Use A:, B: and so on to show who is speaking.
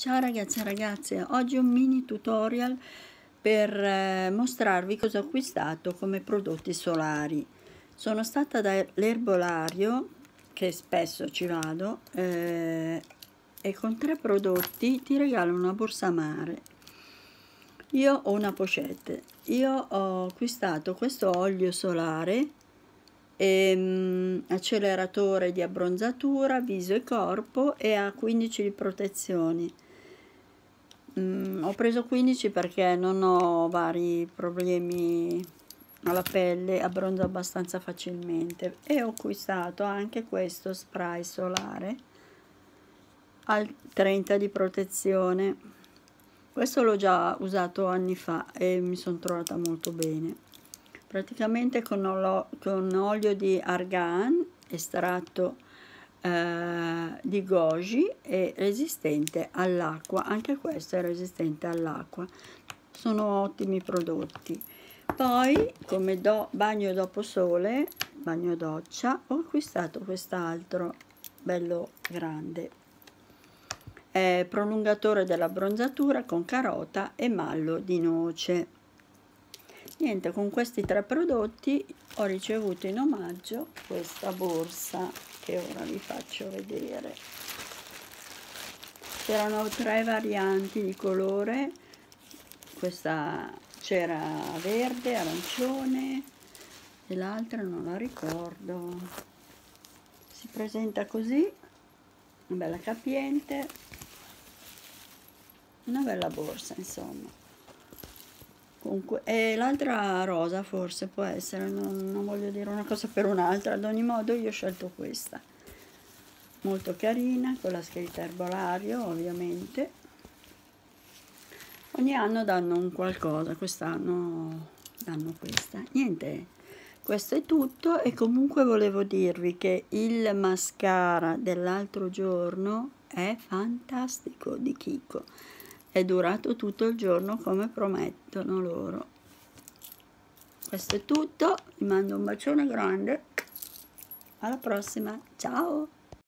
A: Ciao ragazzi e ragazze, oggi un mini tutorial per mostrarvi cosa ho acquistato come prodotti solari. Sono stata dall'erbolario, che spesso ci vado, e con 3 prodotti ti regalo una borsa mare. Io ho una pochette. Io ho acquistato questo olio solare, acceleratore di abbronzatura, viso e corpo, e ha 15 di protezioni. Ho preso 15 perché non ho vari problemi alla pelle, abbronzo abbastanza facilmente, e ho acquistato anche questo spray solare al 30 di protezione. Questo l'ho già usato anni fa e mi sono trovata molto bene. Praticamente con olio di argan estratto di goji è resistente all'acqua, anche questo è resistente all'acqua, sono ottimi prodotti. Poi come bagno dopo sole, bagno doccia, ho acquistato quest'altro bello grande, è prolungatore dell'abbronzatura con carota e mallo di noce. Niente, con questi 3 prodotti ho ricevuto in omaggio questa borsa che ora vi faccio vedere. C'erano 3 varianti di colore, questa c'era verde, arancione e l'altra non la ricordo. Si presenta così, una bella capiente, una bella borsa insomma. E l'altra rosa forse può essere, non voglio dire una cosa per un'altra, ad ogni modo io ho scelto questa, molto carina, con la scritta erbolario ovviamente. Ogni anno danno un qualcosa, quest'anno danno questa. Niente, questo è tutto, e comunque volevo dirvi che il mascara dell'altro giorno è fantastico, di Kiko. È durato tutto il giorno come promettono loro. Questo è tutto, vi mando un bacione grande, alla prossima, ciao!